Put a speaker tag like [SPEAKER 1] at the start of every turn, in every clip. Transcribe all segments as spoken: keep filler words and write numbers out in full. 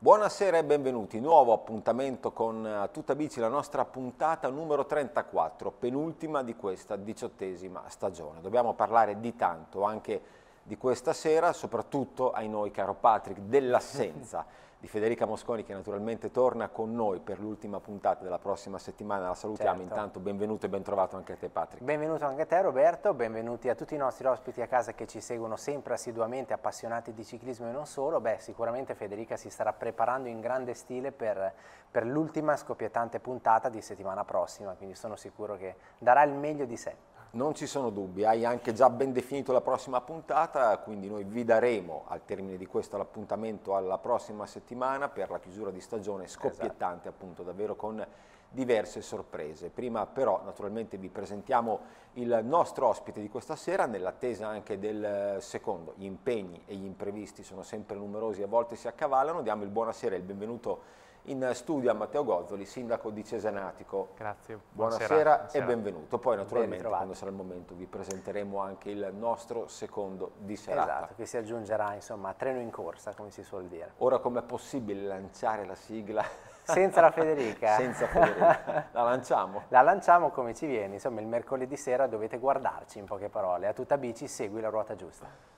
[SPEAKER 1] Buonasera e benvenuti, nuovo appuntamento con Tutta Bici, la nostra puntata numero trentaquattro, penultima di questa diciottesima stagione. Dobbiamo parlare di tanto, anche di questa sera, soprattutto ai noi, caro Patrick, dell'assenza di Federica Mosconi, che naturalmente torna con noi per l'ultima puntata della prossima settimana. La salutiamo.
[SPEAKER 2] Certo.
[SPEAKER 1] Intanto benvenuto e ben trovato anche a te, Patrick.
[SPEAKER 2] Benvenuto anche a te, Roberto, benvenuti a tutti i nostri ospiti a casa che ci seguono sempre assiduamente, appassionati di ciclismo e non solo. Beh, sicuramente Federica si starà preparando in grande stile per, per l'ultima scoppiettante puntata di settimana prossima, quindi sono sicuro che darà il meglio di sé.
[SPEAKER 1] Non ci sono dubbi, hai anche già ben definito la prossima puntata, quindi noi vi daremo al termine di questo l'appuntamento alla prossima settimana per la chiusura di stagione scoppiettante, esatto, appunto, davvero con diverse sorprese. Prima però naturalmente vi presentiamo il nostro ospite di questa sera, nell'attesa anche del secondo. Gli impegni e gli imprevisti sono sempre numerosi e a volte si accavallano. Diamo il buonasera e il benvenuto in studio a Matteo Gozzoli, sindaco di Cesenatico.
[SPEAKER 3] Grazie.
[SPEAKER 1] Buonasera,
[SPEAKER 3] Buonasera,
[SPEAKER 1] e
[SPEAKER 3] buonasera.
[SPEAKER 1] benvenuto. Poi naturalmente quando sarà il momento vi presenteremo anche il nostro secondo di serata.
[SPEAKER 2] Esatto, che si aggiungerà insomma a treno in corsa, come si suol dire.
[SPEAKER 1] Ora com'è possibile lanciare la sigla?
[SPEAKER 2] Senza la Federica?
[SPEAKER 1] Senza Federica. La lanciamo?
[SPEAKER 2] La lanciamo come ci viene, insomma il mercoledì sera dovete guardarci, in poche parole. A Tutta Bici segui la ruota giusta.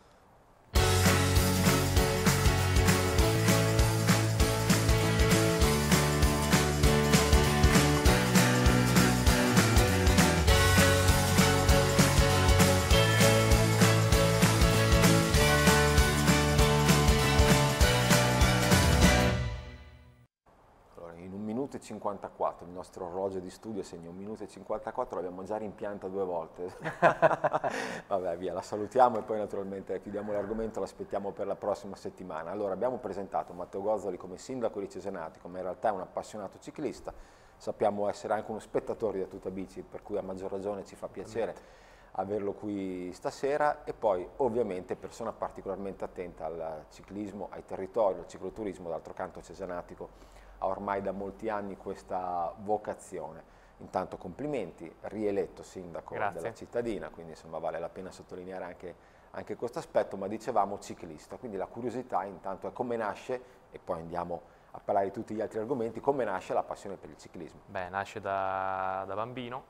[SPEAKER 1] cinquantaquattro, il nostro orologio di studio segna un minuto e cinquantaquattro, l'abbiamo già rimpianta due volte. Vabbè, via, la salutiamo e poi naturalmente chiudiamo l'argomento, l'aspettiamo per la prossima settimana. Allora, abbiamo presentato Matteo Gozzoli come sindaco di Cesenatico, ma in realtà è un appassionato ciclista, sappiamo essere anche uno spettatore di Tutta Bici, per cui a maggior ragione ci fa piacere averlo qui stasera, e poi ovviamente persona particolarmente attenta al ciclismo, ai territori, al cicloturismo. D'altro canto Cesenatico ha ormai da molti anni questa vocazione. Intanto complimenti, rieletto sindaco
[SPEAKER 3] Grazie.
[SPEAKER 1] della cittadina, quindi insomma vale la pena sottolineare anche, anche questo aspetto, ma dicevamo ciclista, quindi la curiosità intanto è come nasce, e poi andiamo a parlare di tutti gli altri argomenti, come nasce la passione per il ciclismo.
[SPEAKER 3] Beh, nasce da, da bambino.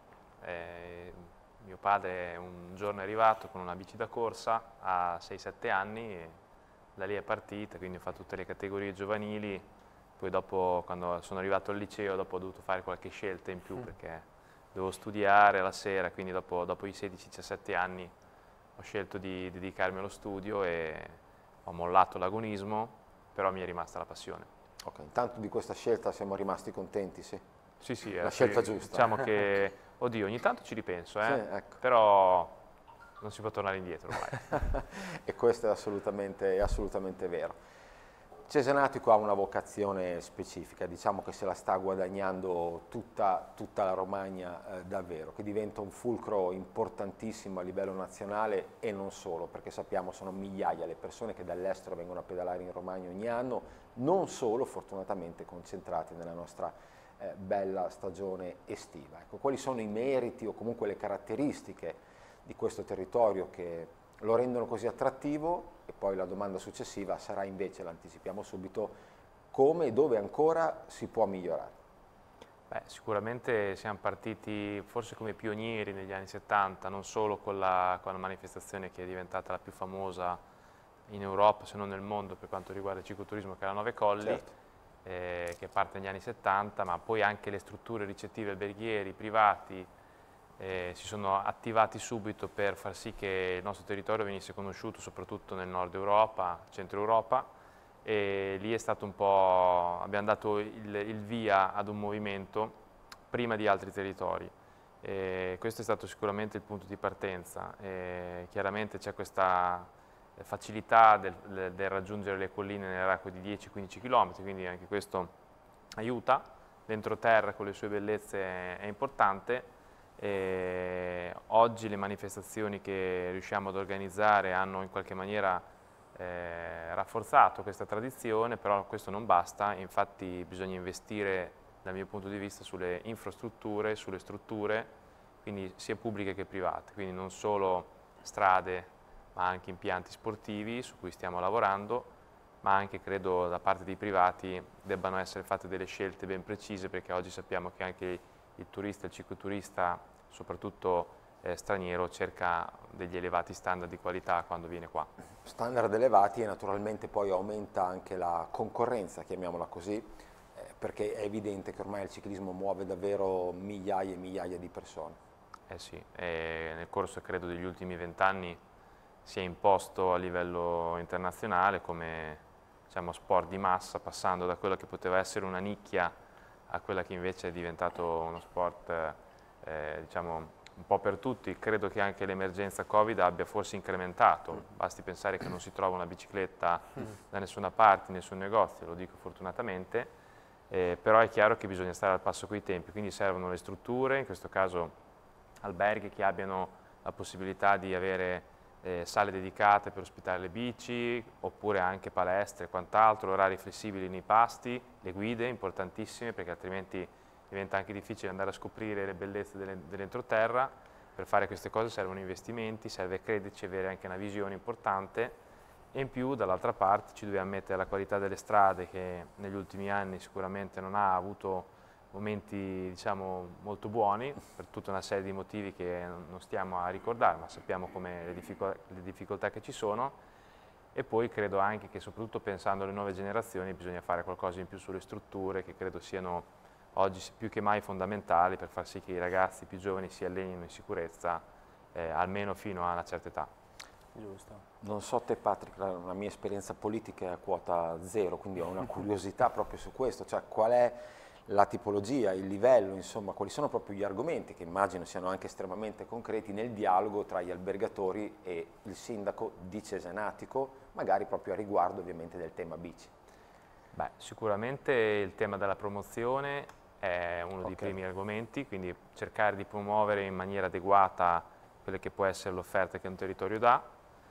[SPEAKER 3] Eh, mio padre un giorno è arrivato con una bici da corsa a sei sette anni, e da lì è partita, quindi ho fatto tutte le categorie giovanili. Poi dopo, quando sono arrivato al liceo, dopo ho dovuto fare qualche scelta in più mm. perché dovevo studiare la sera, quindi dopo, dopo i sedici diciassette anni ho scelto di dedicarmi allo studio e ho mollato l'agonismo, però mi è rimasta la passione.
[SPEAKER 1] Ok, intanto di questa scelta siamo rimasti contenti, sì?
[SPEAKER 3] Sì, sì.
[SPEAKER 1] La
[SPEAKER 3] eh,
[SPEAKER 1] scelta
[SPEAKER 3] sì,
[SPEAKER 1] giusta.
[SPEAKER 3] Diciamo che, oddio, ogni tanto ci ripenso, eh?
[SPEAKER 1] Sì, ecco.
[SPEAKER 3] Però non si può tornare indietro ormai.
[SPEAKER 1] E questo è assolutamente, è assolutamente vero. Cesenatico ha una vocazione specifica, diciamo che se la sta guadagnando tutta, tutta la Romagna eh, davvero, che diventa un fulcro importantissimo a livello nazionale e non solo, perché sappiamo sono migliaia le persone che dall'estero vengono a pedalare in Romagna ogni anno, non solo fortunatamente concentrati nella nostra eh, bella stagione estiva. Ecco, quali sono i meriti o comunque le caratteristiche di questo territorio che lo rendono così attrattivo? E poi la domanda successiva sarà invece, l'anticipiamo subito, come e dove ancora si può migliorare?
[SPEAKER 3] Beh, sicuramente siamo partiti forse come pionieri negli anni settanta, non solo con la, con la manifestazione che è diventata la più famosa in Europa, se non nel mondo, per quanto riguarda il cicloturismo, che è la Nove Colli, certo. eh, che parte negli anni settanta, ma poi anche le strutture ricettive alberghieri, privati, Eh, si sono attivati subito per far sì che il nostro territorio venisse conosciuto soprattutto nel nord Europa, centro Europa, e lì è stato un po', abbiamo dato il, il via ad un movimento prima di altri territori. E questo è stato sicuramente il punto di partenza. E chiaramente c'è questa facilità del, del raggiungere le colline nell'arco di dieci quindici chilometri, quindi anche questo aiuta. L'entroterra con le sue bellezze è importante. E oggi le manifestazioni che riusciamo ad organizzare hanno in qualche maniera eh, rafforzato questa tradizione, però questo non basta, infatti bisogna investire dal mio punto di vista sulle infrastrutture, sulle strutture, quindi sia pubbliche che private, quindi non solo strade ma anche impianti sportivi su cui stiamo lavorando, ma anche credo da parte dei privati debbano essere fatte delle scelte ben precise, perché oggi sappiamo che anche il turista, il cicloturista, soprattutto eh, straniero, cerca degli elevati standard di qualità quando viene qua.
[SPEAKER 1] Standard elevati, e naturalmente poi aumenta anche la concorrenza, chiamiamola così, eh, perché è evidente che ormai il ciclismo muove davvero migliaia e migliaia di persone.
[SPEAKER 3] Eh sì, e nel corso credo degli ultimi vent'anni si è imposto a livello internazionale come, diciamo, sport di massa, passando da quello che poteva essere una nicchia a quella che invece è diventato uno sport eh, diciamo, un po' per tutti. Credo che anche l'emergenza Covid abbia forse incrementato, mm. basti pensare che non si trova una bicicletta mm. da nessuna parte, in nessun negozio, lo dico fortunatamente, eh, però è chiaro che bisogna stare al passo coi tempi, quindi servono le strutture, in questo caso alberghi che abbiano la possibilità di avere Eh, sale dedicate per ospitare le bici, oppure anche palestre e quant'altro, orari flessibili nei pasti, le guide importantissime, perché altrimenti diventa anche difficile andare a scoprire le bellezze dell'entroterra. Per fare queste cose servono investimenti, serve crederci, avere anche una visione importante, e in più dall'altra parte ci dobbiamo mettere la qualità delle strade, che negli ultimi anni sicuramente non ha avuto momenti, diciamo, molto buoni per tutta una serie di motivi che non stiamo a ricordare, ma sappiamo come le, difficol le difficoltà che ci sono. E poi credo anche che, soprattutto pensando alle nuove generazioni, bisogna fare qualcosa in più sulle strutture, che credo siano oggi più che mai fondamentali per far sì che i ragazzi più giovani si allenino in sicurezza, eh, almeno fino a una certa età.
[SPEAKER 2] Giusto.
[SPEAKER 1] Non so te Patrick, la, la mia esperienza politica è a quota zero, quindi ho una curiosità proprio su questo, cioè qual è la tipologia, il livello, insomma, quali sono proprio gli argomenti, che immagino siano anche estremamente concreti, nel dialogo tra gli albergatori e il sindaco di Cesenatico, magari proprio a riguardo ovviamente del tema bici.
[SPEAKER 3] Beh, sicuramente il tema della promozione è uno
[SPEAKER 1] Okay.
[SPEAKER 3] dei primi argomenti, quindi cercare di promuovere in maniera adeguata quella che può essere l'offerta che un territorio dà,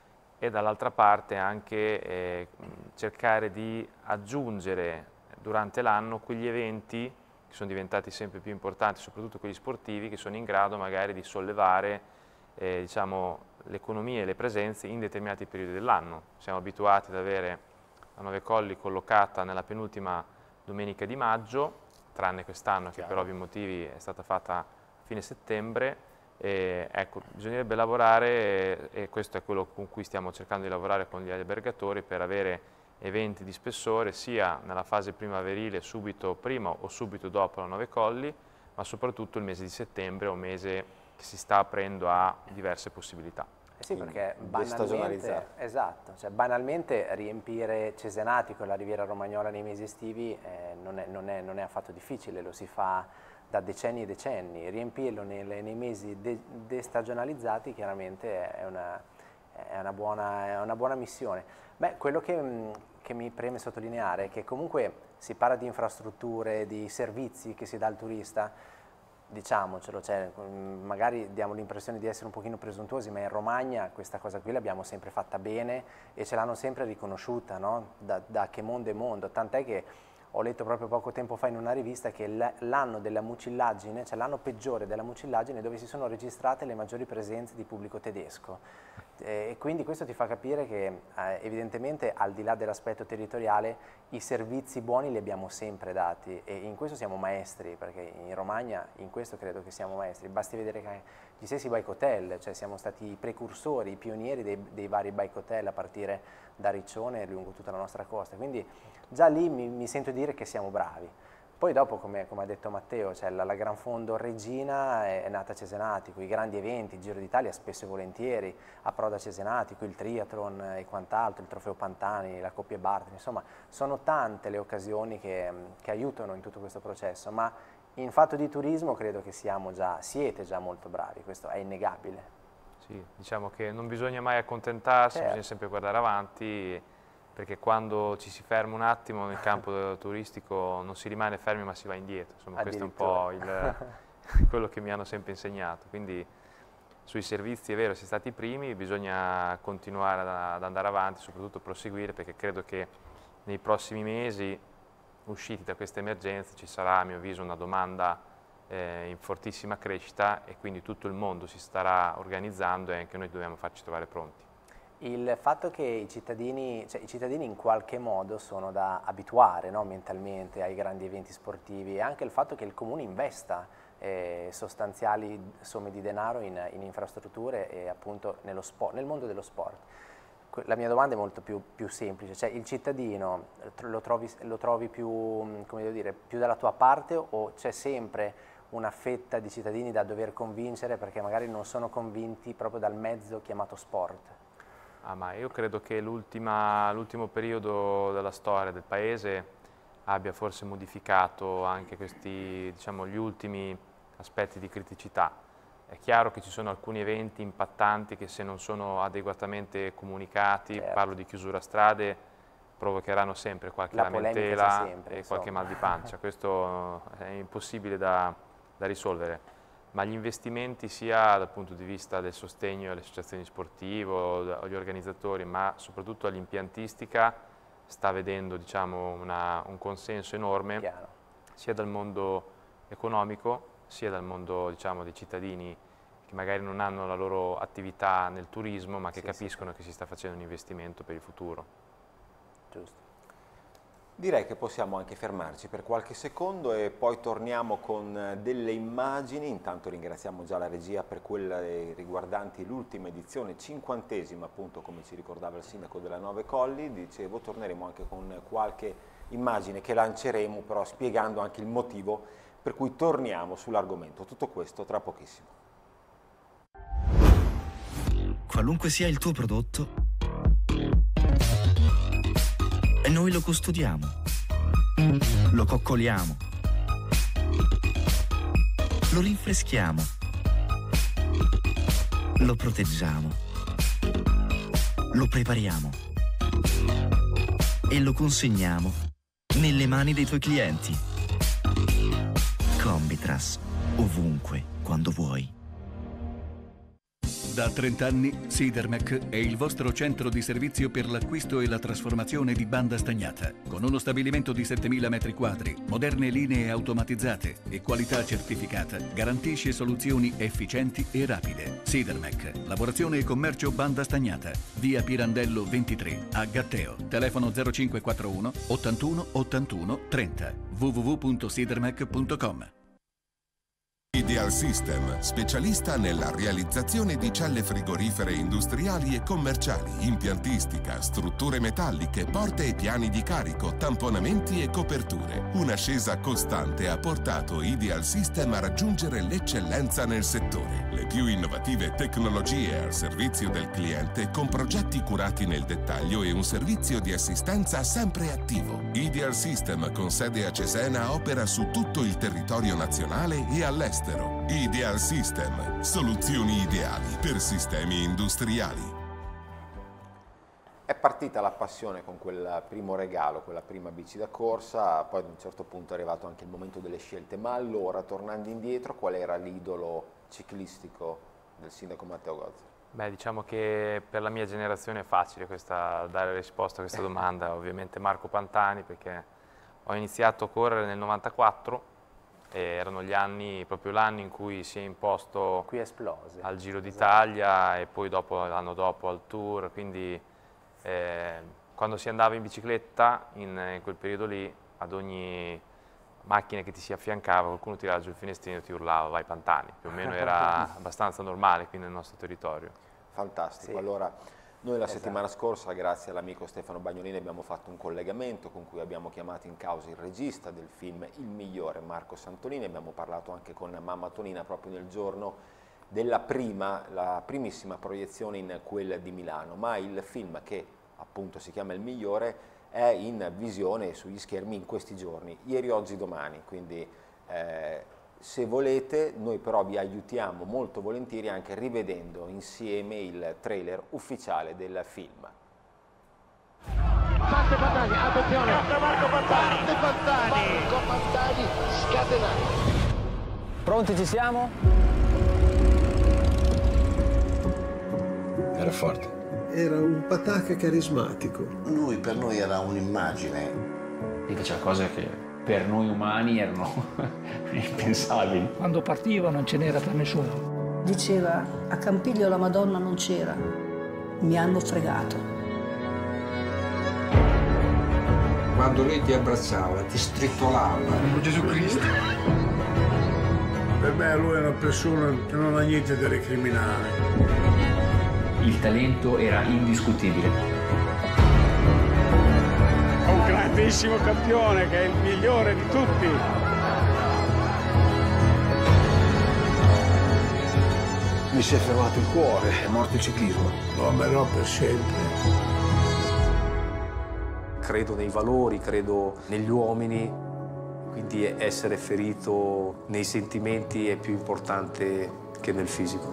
[SPEAKER 3] e dall'altra parte anche eh, cercare di aggiungere durante l'anno quegli eventi che sono diventati sempre più importanti, soprattutto quelli sportivi, che sono in grado magari di sollevare eh, diciamo, l'economia e le presenze in determinati periodi dell'anno. Siamo abituati ad avere la Nove Colli collocata nella penultima domenica di maggio, tranne quest'anno che per ovvi motivi è stata fatta a fine settembre. E, ecco, bisognerebbe lavorare, e, e questo è quello con cui stiamo cercando di lavorare con gli albergatori, per avere eventi di spessore sia nella fase primaverile, subito prima o subito dopo la Nove Colli, ma soprattutto il mese di settembre è un mese che si sta aprendo a diverse possibilità.
[SPEAKER 2] Eh sì,
[SPEAKER 1] Quindi
[SPEAKER 2] perché banalmente, esatto, cioè banalmente riempire Cesenatico e la Riviera Romagnola nei mesi estivi eh, non, è, non, è, non è affatto difficile, lo si fa da decenni e decenni. Riempirlo nelle, nei mesi de, destagionalizzati chiaramente è una, è una, buona, è una buona missione. Beh, quello che, che mi preme sottolineare è che comunque si parla di infrastrutture, di servizi che si dà al turista, diciamocelo, cioè, magari diamo l'impressione di essere un pochino presuntuosi, ma in Romagna questa cosa qui l'abbiamo sempre fatta bene e ce l'hanno sempre riconosciuta, no? Da, da che mondo è mondo, tant'è che ho letto proprio poco tempo fa in una rivista che l'anno della mucillaggine, cioè l'anno peggiore della mucillaggine, dove si sono registrate le maggiori presenze di pubblico tedesco. E quindi questo ti fa capire che eh, evidentemente, al di là dell'aspetto territoriale, i servizi buoni li abbiamo sempre dati, e in questo siamo maestri, perché in Romagna in questo credo che siamo maestri. Basti vedere che gli stessi bike hotel, cioè siamo stati i precursori, i pionieri dei, dei vari bike hotel a partire da Riccione e lungo tutta la nostra costa, quindi già lì mi, mi sento dire che siamo bravi. Poi dopo, come, come ha detto Matteo, cioè la, la Gran Fondo Regina è, è nata a Cesenatico, i grandi eventi, il Giro d'Italia spesso e volentieri approda a Cesenatico, il triathlon e quant'altro, il Trofeo Pantani, la Coppia Bartoli, insomma sono tante le occasioni che, che aiutano in tutto questo processo, ma in fatto di turismo credo che siamo già, siete già molto bravi, questo è innegabile.
[SPEAKER 3] Sì, diciamo che non bisogna mai accontentarsi,
[SPEAKER 2] certo.
[SPEAKER 3] Bisogna sempre guardare avanti, perché quando ci si ferma un attimo nel campo turistico non si rimane fermi ma si va indietro, insomma questo è un po' il, quello che mi hanno sempre insegnato, quindi sui servizi è vero, si è stati i primi, bisogna continuare ad andare avanti, soprattutto proseguire, perché credo che nei prossimi mesi, usciti da questa emergenza, ci sarà a mio avviso una domanda eh, in fortissima crescita, e quindi tutto il mondo si starà organizzando e anche noi dobbiamo farci trovare pronti.
[SPEAKER 2] Il fatto che i cittadini, cioè, i cittadini in qualche modo sono da abituare, no, mentalmente ai grandi eventi sportivi, e anche il fatto che il comune investa eh, sostanziali somme di denaro in, in infrastrutture e appunto nello sport, nel mondo dello sport. La mia domanda è molto più, più semplice, cioè il cittadino lo trovi, lo trovi più, come devo dire, più dalla tua parte, o c'è sempre una fetta di cittadini da dover convincere perché magari non sono convinti proprio dal mezzo chiamato sport?
[SPEAKER 3] Ah, ma io credo che l'ultimo periodo della storia del Paese abbia forse modificato anche questi, diciamo, gli ultimi aspetti di criticità. È chiaro che ci sono alcuni eventi impattanti che, se non sono adeguatamente comunicati, certo, parlo di chiusura strade, provocheranno sempre qualche La lamentela sempre, e insomma. qualche mal di pancia. Questo è impossibile da, da risolvere. Ma gli investimenti, sia dal punto di vista del sostegno alle associazioni sportive o agli organizzatori, ma soprattutto all'impiantistica, sta vedendo, diciamo, una, un consenso enorme, Chiaro. sia dal mondo economico, sia dal mondo, diciamo, dei cittadini che magari non hanno la loro attività nel turismo, ma che sì, capiscono sì. che si sta facendo un investimento per il futuro.
[SPEAKER 2] Giusto.
[SPEAKER 1] Direi che possiamo anche fermarci per qualche secondo e poi torniamo con delle immagini. Intanto ringraziamo già la regia per quelle riguardanti l'ultima edizione, cinquantesima appunto, come ci ricordava il sindaco della Nove Colli. Dicevo, torneremo anche con qualche immagine che lanceremo, però spiegando anche il motivo per cui torniamo sull'argomento. Tutto questo tra pochissimo.
[SPEAKER 4] Qualunque sia il tuo prodotto, e noi lo custodiamo, lo coccoliamo, lo rinfreschiamo, lo proteggiamo, lo prepariamo e lo consegniamo nelle mani dei tuoi clienti. Combitras, ovunque, quando vuoi.
[SPEAKER 5] Da trent'anni Sidermec è il vostro centro di servizio per l'acquisto e la trasformazione di banda stagnata. Con uno stabilimento di settemila metri quadri, moderne linee automatizzate e qualità certificata, garantisce soluzioni efficienti e rapide. Sidermec, lavorazione e commercio banda stagnata. Via Pirandello ventitré a Gatteo. Telefono zero cinque quattro uno ottantuno ottantuno trenta. w w w punto sidermec punto com.
[SPEAKER 6] Ideal System, specialista nella realizzazione di celle frigorifere industriali e commerciali, impiantistica, strutture metalliche, porte e piani di carico, tamponamenti e coperture. Un'ascesa costante ha portato Ideal System a raggiungere l'eccellenza nel settore. Le più innovative tecnologie al servizio del cliente, con progetti curati nel dettaglio e un servizio di assistenza sempre attivo. Ideal System, con sede a Cesena, opera su tutto il territorio nazionale e all'estero. Ideal System, soluzioni ideali per sistemi industriali.
[SPEAKER 1] È partita la passione con quel primo regalo, quella prima bici da corsa, poi ad un certo punto è arrivato anche il momento delle scelte. Ma allora, tornando indietro, qual era l'idolo ciclistico del sindaco Matteo Gozzi?
[SPEAKER 3] Beh, diciamo che per la mia generazione è facile questa, dare risposta a questa domanda. Ovviamente Marco Pantani, perché ho iniziato a correre nel novantaquattro, e erano gli anni, proprio l'anno in cui si è imposto
[SPEAKER 2] qui esplose.
[SPEAKER 3] al Giro d'Italia, esatto. E poi dopo, l'anno dopo al Tour, quindi eh, quando si andava in bicicletta in, in quel periodo lì, ad ogni macchina che ti si affiancava qualcuno tirava giù il finestrino e ti urlava vai Pantani, più o meno era abbastanza normale qui nel nostro territorio.
[SPEAKER 1] Fantastico,
[SPEAKER 2] sì.
[SPEAKER 1] Allora noi la
[SPEAKER 2] Esatto.
[SPEAKER 1] settimana scorsa, grazie all'amico Stefano Bagnolini, abbiamo fatto un collegamento con cui abbiamo chiamato in causa il regista del film Il Migliore, Marco Santolini. Abbiamo parlato anche con mamma Tonina proprio nel giorno della prima, la primissima proiezione in quella di Milano, ma il film, che appunto si chiama Il Migliore, è in visione sugli schermi in questi giorni, ieri, oggi, domani, quindi eh, se volete noi però vi aiutiamo molto volentieri anche rivedendo insieme il trailer ufficiale del film.
[SPEAKER 7] Parte Pantani, attenzione! Marco Pantani! Parte Pantani! Marco Pantani scatenato!
[SPEAKER 2] Pronti, ci siamo?
[SPEAKER 8] Era forte.
[SPEAKER 9] Era un pataca carismatico.
[SPEAKER 8] Lui per noi era un'immagine.
[SPEAKER 10] E faceva cose che per noi umani erano impensabili.
[SPEAKER 11] Quando partiva non ce n'era per nessuno.
[SPEAKER 12] Diceva, a Campiglio la Madonna non c'era,
[SPEAKER 11] mi hanno fregato.
[SPEAKER 12] Quando lui ti abbracciava, ti stritolava.
[SPEAKER 13] Come Gesù Cristo.
[SPEAKER 14] Per me lui è una persona che non ha niente da recriminare.
[SPEAKER 10] Il talento era indiscutibile.
[SPEAKER 13] È un grandissimo campione che è il migliore di tutti.
[SPEAKER 9] Mi si è fermato il cuore,
[SPEAKER 14] È morto il ciclismo. Lo amerò per sempre.
[SPEAKER 15] Credo nei valori, credo negli uomini, quindi essere ferito nei sentimenti è più importante che nel fisico.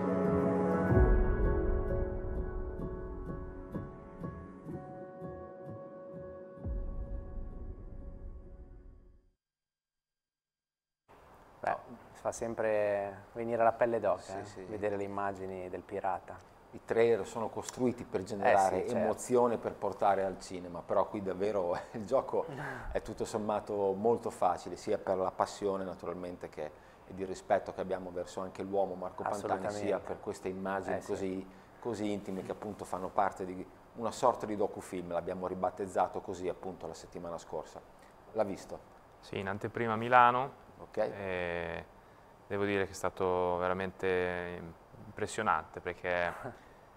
[SPEAKER 2] Beh, fa sempre venire la pelle d'oca, eh?
[SPEAKER 1] sì.
[SPEAKER 2] Vedere le immagini del pirata.
[SPEAKER 1] I trailer sono costruiti per generare
[SPEAKER 2] Eh sì, certo.
[SPEAKER 1] emozione, per portare al cinema, però qui davvero il gioco è tutto sommato molto facile, sia per la passione naturalmente che e di rispetto che abbiamo verso anche l'uomo Marco Pantani, sia per queste immagini
[SPEAKER 2] Eh sì.
[SPEAKER 1] così, così intime che appunto fanno parte di una sorta di docufilm, l'abbiamo ribattezzato così appunto la settimana scorsa. L'ha visto?
[SPEAKER 3] Sì, in anteprima a Milano,
[SPEAKER 1] okay.
[SPEAKER 3] e devo dire che è stato veramente impressionante perché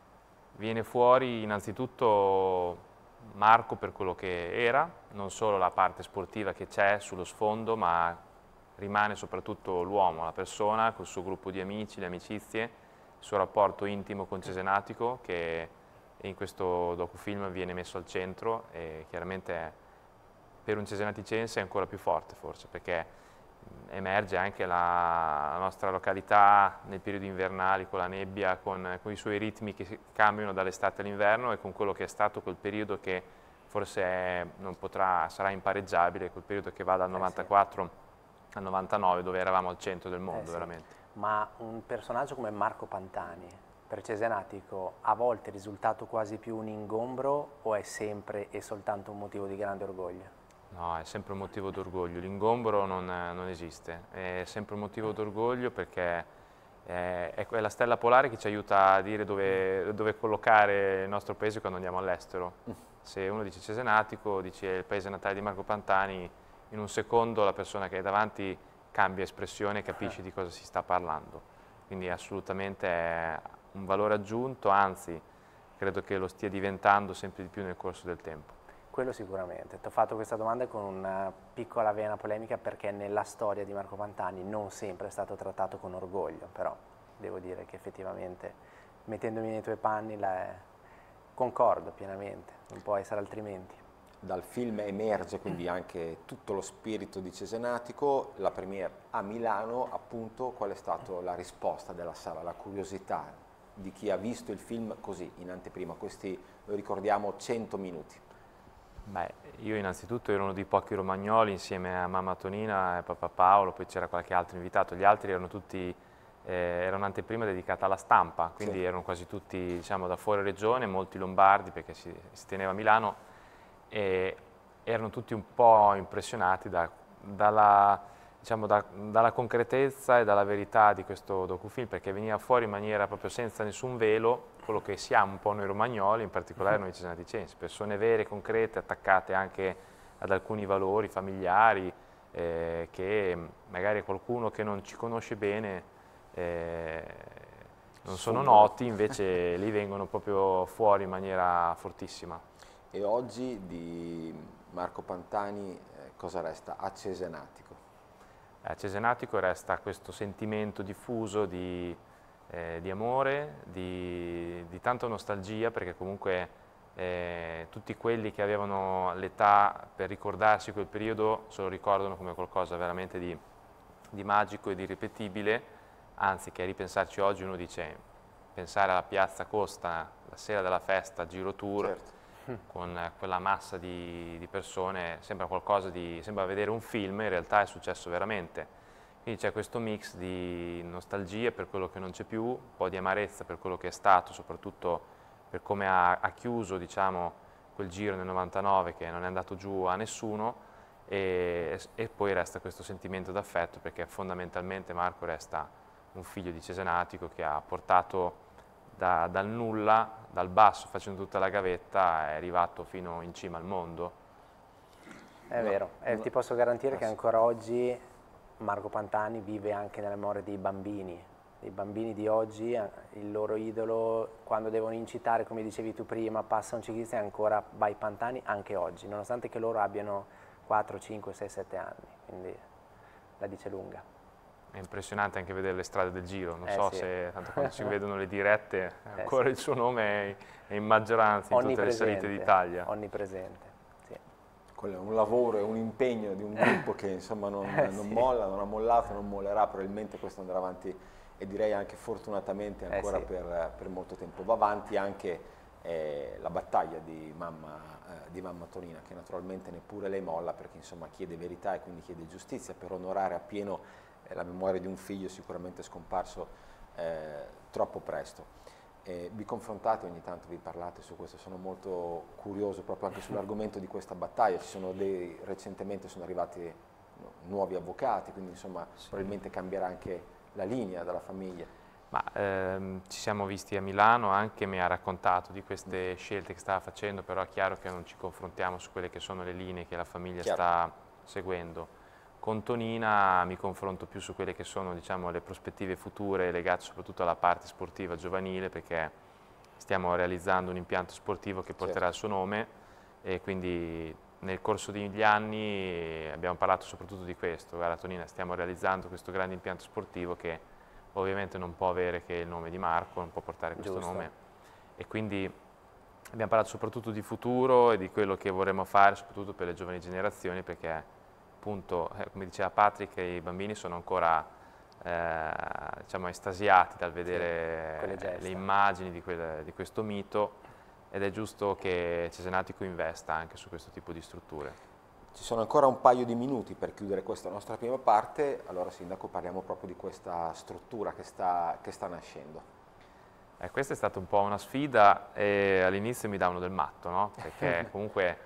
[SPEAKER 3] viene fuori innanzitutto Marco per quello che era, non solo la parte sportiva che c'è sullo sfondo, ma rimane soprattutto l'uomo, la persona, col suo gruppo di amici, le amicizie, il suo rapporto intimo con Cesenatico che in questo docufilm viene messo al centro e chiaramente per un cesenaticense è ancora più forte forse perché emerge anche la, la nostra località nei periodi invernali con la nebbia, con, con i suoi ritmi che cambiano dall'estate all'inverno e con quello che è stato quel periodo che forse è, non potrà, sarà impareggiabile, quel periodo che va dal novantaquattro eh sì. al novantanove dove eravamo al centro del mondo eh sì. veramente.
[SPEAKER 2] Ma un personaggio come Marco Pantani per Cesenatico a volte è risultato quasi più un ingombro o è sempre e soltanto un motivo di grande orgoglio?
[SPEAKER 3] No, è sempre un motivo d'orgoglio, l'ingombro non, non esiste, è sempre un motivo d'orgoglio perché è, è la stella polare che ci aiuta a dire dove, dove collocare il nostro paese quando andiamo all'estero. Se uno dice Cesenatico, dice il paese natale di Marco Pantani, in un secondo la persona che è davanti cambia espressione e capisce di cosa si sta parlando. Quindi assolutamente è un valore aggiunto, anzi credo che lo stia diventando sempre di più nel corso del tempo.
[SPEAKER 2] Quello sicuramente. Ti ho fatto questa domanda con una piccola vena polemica perché nella storia di Marco Pantani non sempre è stato trattato con orgoglio, però devo dire che effettivamente mettendomi nei tuoi panni la concordo pienamente, non può essere altrimenti.
[SPEAKER 1] Dal film emerge quindi anche tutto lo spirito di Cesenatico, la premiere a Milano, appunto qual è stata la risposta della sala, la curiosità di chi ha visto il film così in anteprima, questi lo ricordiamo cento minuti.
[SPEAKER 3] Beh, io innanzitutto ero uno dei pochi romagnoli insieme a mamma Tonina e papà Paolo, poi c'era qualche altro invitato, gli altri erano tutti, eh, era un'anteprima dedicata alla stampa, quindi sì. erano quasi tutti diciamo, da fuori regione, molti lombardi perché si, si teneva a Milano e erano tutti un po' impressionati da, dalla, diciamo, da, dalla concretezza e dalla verità di questo docufilm perché veniva fuori in maniera proprio senza nessun velo quello che siamo un po' noi romagnoli, in particolare noi cesenaticensi, persone vere, concrete, attaccate anche ad alcuni valori familiari eh, che magari qualcuno che non ci conosce bene eh, non sono noti, invece lì vengono proprio fuori in maniera fortissima.
[SPEAKER 1] E oggi di Marco Pantani eh, cosa resta a Cesenatico?
[SPEAKER 3] A Cesenatico resta questo sentimento diffuso di Eh, di amore, di, di tanta nostalgia perché comunque eh, tutti quelli che avevano l'età per ricordarsi quel periodo se lo ricordano come qualcosa veramente di, di magico e di irripetibile, anzi che a ripensarci oggi uno dice pensare alla piazza Costa la sera della festa, Giro Tour, certo. con eh, quella massa di, di persone sembra qualcosa di, sembra vedere un film, in realtà è successo veramente. Quindi c'è questo mix di nostalgia per quello che non c'è più, un po' di amarezza per quello che è stato, soprattutto per come ha, ha chiuso diciamo, quel giro nel novantanove che non è andato giù a nessuno e, e poi resta questo sentimento d'affetto perché fondamentalmente Marco resta un figlio di Cesenatico che ha portato da, dal nulla, dal basso, facendo tutta la gavetta, è arrivato fino in cima al mondo.
[SPEAKER 2] È no, vero, eh, no. Ti posso garantire che ancora oggi Marco Pantani vive anche nella memoria dei bambini, dei bambini di oggi, il loro idolo quando devono incitare, come dicevi tu prima, passa un ciclista e ancora vai Pantani anche oggi, nonostante che loro abbiano quattro, cinque, sei, sette anni, quindi la dice lunga.
[SPEAKER 3] È impressionante anche vedere le strade del Giro, non
[SPEAKER 2] eh
[SPEAKER 3] sì. so se tanto quando si vedono le dirette eh ancora sì. il suo nome è, è in maggioranza in tutte le salite d'Italia.
[SPEAKER 2] Onnipresente.
[SPEAKER 1] Quello è un lavoro e un impegno di un gruppo che insomma non, eh, non sì. molla, non ha mollato, non mollerà, probabilmente questo andrà avanti e direi anche fortunatamente ancora eh sì. per, per molto tempo. Va avanti anche eh, la battaglia di mamma, eh, di mamma Tonina, che naturalmente neppure lei molla perché insomma chiede verità e quindi chiede giustizia per onorare appieno eh, la memoria di un figlio sicuramente scomparso eh, troppo presto. Eh, vi confrontate ogni tanto, vi parlate su questo, sono molto curioso proprio anche sull'argomento di questa battaglia, ci sono dei, recentemente sono arrivati no, nuovi avvocati, quindi insomma sì. probabilmente cambierà anche la linea della famiglia.
[SPEAKER 3] Ma ehm, ci siamo visti a Milano, anche mi ha raccontato di queste mm. scelte che stava facendo, però è chiaro che non ci confrontiamo su quelle che sono le linee che la famiglia chiaro. sta seguendo. Con Tonina mi confronto più su quelle che sono diciamo, le prospettive future legate soprattutto alla parte sportiva giovanile, perché stiamo realizzando un impianto sportivo che porterà certo. il suo nome e quindi nel corso degli anni abbiamo parlato soprattutto di questo. Guarda Tonina, stiamo realizzando questo grande impianto sportivo che ovviamente non può avere che il nome di Marco, non può portare questo Giusto. nome e quindi abbiamo parlato soprattutto di futuro e di quello che vorremmo fare soprattutto per le giovani generazioni, perché appunto, eh, come diceva Patrick, i bambini sono ancora eh, diciamo, estasiati dal vedere sì, le immagini di, quel, di questo mito ed è giusto che Cesenatico investa anche su questo tipo di strutture.
[SPEAKER 1] Ci sono ancora un paio di minuti per chiudere questa nostra prima parte, allora Sindaco parliamo proprio di questa struttura che sta, che sta nascendo.
[SPEAKER 3] Eh, questa è stata un po' una sfida e all'inizio mi davano del matto, no? Perché comunque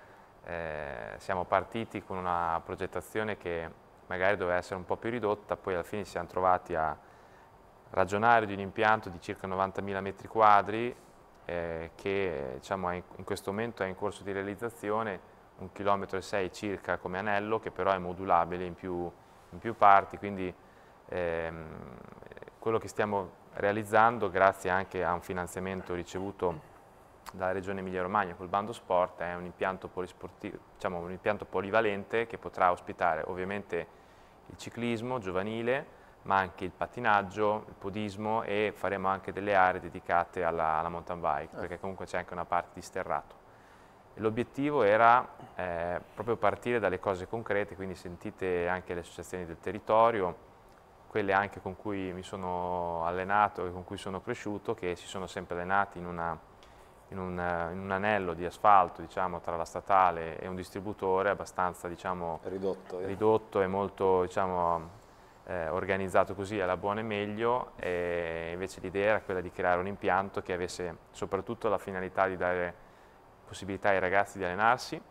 [SPEAKER 3] Eh, siamo partiti con una progettazione che magari doveva essere un po' più ridotta, poi alla fine ci siamo trovati a ragionare di un impianto di circa novantamila metri quadri eh, che diciamo, è in, in questo momento è in corso di realizzazione, un chilometro e sei circa come anello, che però è modulabile in più, in più parti, quindi ehm, quello che stiamo realizzando grazie anche a un finanziamento ricevuto dalla Regione Emilia-Romagna col bando sport è un impianto, polisportivo, diciamo, un impianto polivalente che potrà ospitare ovviamente il ciclismo giovanile ma anche il pattinaggio, il podismo e faremo anche delle aree dedicate alla, alla mountain bike perché comunque c'è anche una parte di sterrato. L'obiettivo era eh, proprio partire dalle cose concrete, quindi sentite anche le associazioni del territorio, quelle anche con cui mi sono allenato e con cui sono cresciuto, che si sono sempre allenati in una In un, in un anello di asfalto diciamo, tra la statale e un distributore abbastanza diciamo,
[SPEAKER 1] ridotto, eh.
[SPEAKER 3] ridotto e molto diciamo, eh, organizzato così alla buona e meglio, e invece l'idea era quella di creare un impianto che avesse soprattutto la finalità di dare possibilità ai ragazzi di allenarsi,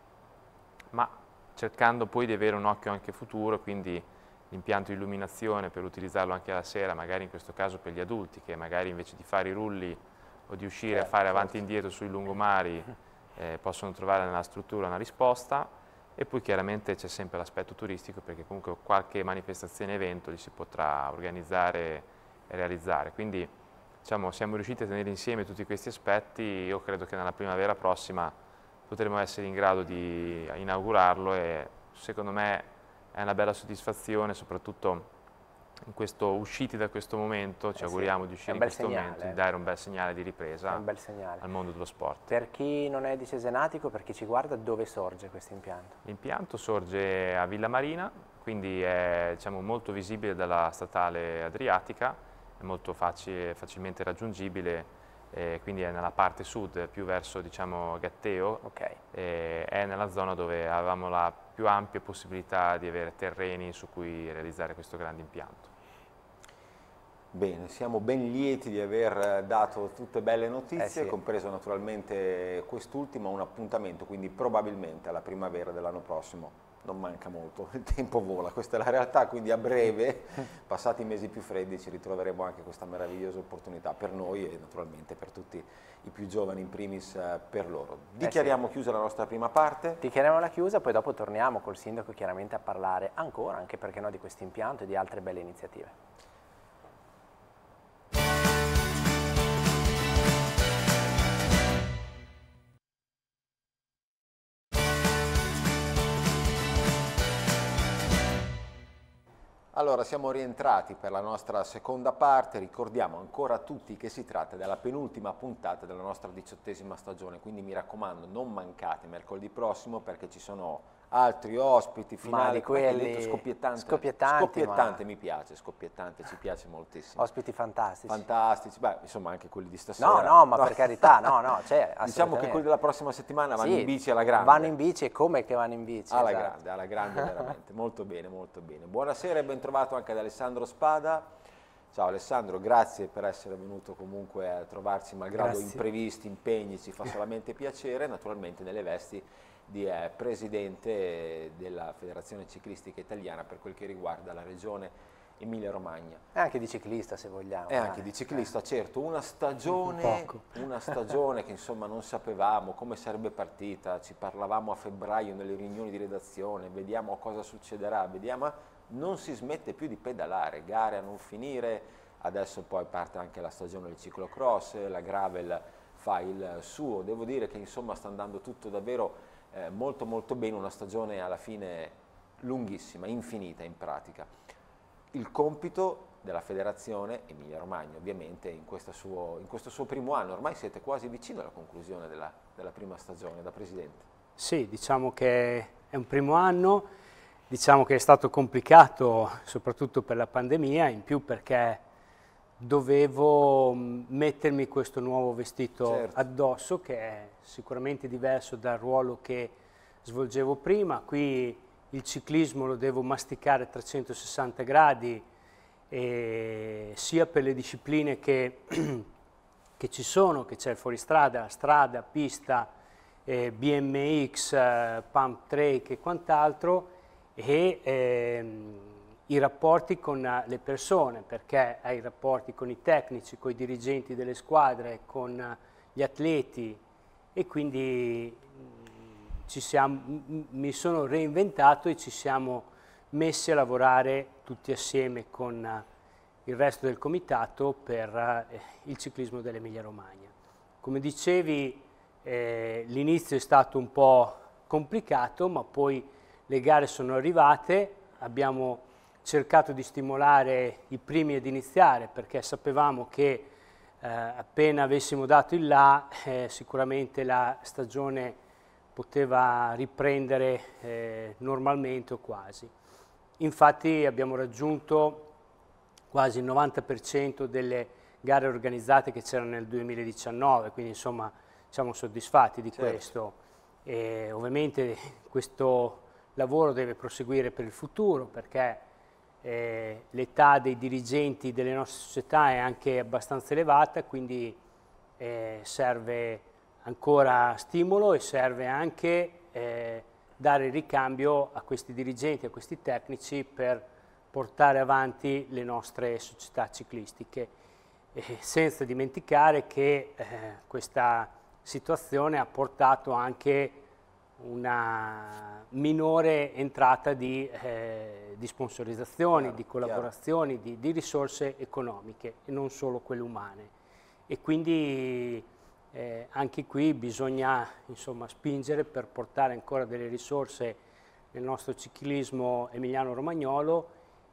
[SPEAKER 3] ma cercando poi di avere un occhio anche futuro, quindi l'impianto di illuminazione per utilizzarlo anche la sera, magari in questo caso per gli adulti che magari invece di fare i rulli o di uscire certo, a fare avanti e indietro sui lungomari eh, possono trovare nella struttura una risposta, e poi chiaramente c'è sempre l'aspetto turistico perché comunque qualche manifestazione evento li si potrà organizzare e realizzare, quindi diciamo, siamo riusciti a tenere insieme tutti questi aspetti. Io credo che nella primavera prossima potremo essere in grado di inaugurarlo e secondo me è una bella soddisfazione, soprattutto in questo, usciti da questo momento, ci eh auguriamo sì, di uscire in questo segnale. momento, di dare un bel segnale di ripresa
[SPEAKER 2] segnale.
[SPEAKER 3] al mondo dello sport.
[SPEAKER 2] Per chi non è di Cesenatico, per chi ci guarda, dove sorge questo impianto?
[SPEAKER 3] L'impianto sorge a Villa Marina, quindi è diciamo, molto visibile dalla statale Adriatica, è molto facile, facilmente raggiungibile, eh, quindi è nella parte sud, più verso diciamo, Gatteo,
[SPEAKER 2] okay.
[SPEAKER 3] eh, è nella zona dove avevamo la più ampia possibilità di avere terreni su cui realizzare questo grande impianto.
[SPEAKER 1] Bene, siamo ben lieti di aver dato tutte belle notizie,
[SPEAKER 2] eh sì.
[SPEAKER 1] compreso naturalmente quest'ultimo, un appuntamento, quindi probabilmente alla primavera dell'anno prossimo non manca molto, il tempo vola, questa è la realtà, quindi a breve, passati i mesi più freddi, ci ritroveremo anche questa meravigliosa opportunità per noi e naturalmente per tutti i più giovani, in primis eh, per loro. Dichiariamo eh sì. chiusa la nostra prima parte.
[SPEAKER 2] Dichiariamo la chiusa, poi dopo torniamo col sindaco chiaramente a parlare ancora, anche perché no, di questo impianto e di altre belle iniziative.
[SPEAKER 1] Allora, siamo rientrati per la nostra seconda parte, ricordiamo ancora a tutti che si tratta della penultima puntata della nostra diciottesima stagione, quindi mi raccomando non mancate mercoledì prossimo perché ci sono altri ospiti, finali,
[SPEAKER 2] ma di quelli
[SPEAKER 1] detto, scoppiettante,
[SPEAKER 2] scoppiettante,
[SPEAKER 1] scoppiettante
[SPEAKER 2] ma...
[SPEAKER 1] mi piace, scoppiettante, ci piace moltissimo.
[SPEAKER 2] Ospiti fantastici.
[SPEAKER 1] Fantastici, beh, insomma anche quelli di stasera.
[SPEAKER 2] No, no, ma no. per carità, no, no, cioè,
[SPEAKER 1] diciamo che quelli della prossima settimana vanno
[SPEAKER 2] sì,
[SPEAKER 1] in bici alla grande.
[SPEAKER 2] Vanno in bici e come che vanno in bici.
[SPEAKER 1] Alla
[SPEAKER 2] esatto.
[SPEAKER 1] grande, alla grande veramente, molto bene, molto bene. Buonasera e ben trovato anche ad Alessandro Spada. Ciao Alessandro, grazie per essere venuto comunque a trovarci malgrado grazie. imprevisti, impegni, ci fa solamente piacere, naturalmente nelle vesti di eh, presidente della Federazione Ciclistica Italiana per quel che riguarda la regione Emilia-Romagna.
[SPEAKER 2] E anche di ciclista se vogliamo.
[SPEAKER 1] E anche di ciclista, eh. certo, una stagione, un una stagione che insomma non sapevamo come sarebbe partita, ci parlavamo a febbraio nelle riunioni di redazione, vediamo cosa succederà, vediamo, non si smette più di pedalare, gare a non finire, adesso poi parte anche la stagione del ciclocross, la gravel fa il suo, devo dire che insomma sta andando tutto davvero Eh, molto molto bene, una stagione alla fine lunghissima, infinita in pratica. Il compito della federazione Emilia Romagna ovviamente in, suo, in questo suo primo anno, ormai siete quasi vicino alla conclusione della, della prima stagione da presidente.
[SPEAKER 11] Sì, diciamo che è un primo anno, diciamo che è stato complicato soprattutto per la pandemia, in più perché dovevo mettermi questo nuovo vestito certo. addosso che è sicuramente diverso dal ruolo che svolgevo prima. Qui il ciclismo lo devo masticare a trecentosessanta gradi e sia per le discipline che, che ci sono, che c'è il fuoristrada, strada, pista, eh, B M X, eh, pump track e quant'altro e ehm, i rapporti con le persone, perché hai i rapporti con i tecnici, con i dirigenti delle squadre, con gli atleti e quindi ci siamo, mi sono reinventato e ci siamo messi a lavorare tutti assieme con il resto del comitato per il ciclismo dell'Emilia Romagna. Come dicevi, eh, l'inizio è stato un po' complicato, ma poi le gare sono arrivate, abbiamo cercato di stimolare i primi ad iniziare perché sapevamo che eh, appena avessimo dato il là eh, sicuramente la stagione poteva riprendere eh, normalmente o quasi. Infatti abbiamo raggiunto quasi il novanta per cento delle gare organizzate che c'erano nel duemiladiciannove, quindi insomma siamo soddisfatti di certo. questo. E ovviamente questo lavoro deve proseguire per il futuro perché Eh, l'età dei dirigenti delle nostre società è anche abbastanza elevata, quindi eh, serve ancora stimolo e serve anche eh, dare ricambio a questi dirigenti, a questi tecnici per portare avanti le nostre società ciclistiche, eh, senza dimenticare che eh, questa situazione ha portato anche una minore entrata di, eh, di sponsorizzazioni, chiaro, di collaborazioni, di, di risorse economiche e non solo quelle umane. E quindi eh, anche qui bisogna insomma, spingere per portare ancora delle risorse nel nostro ciclismo emiliano-romagnolo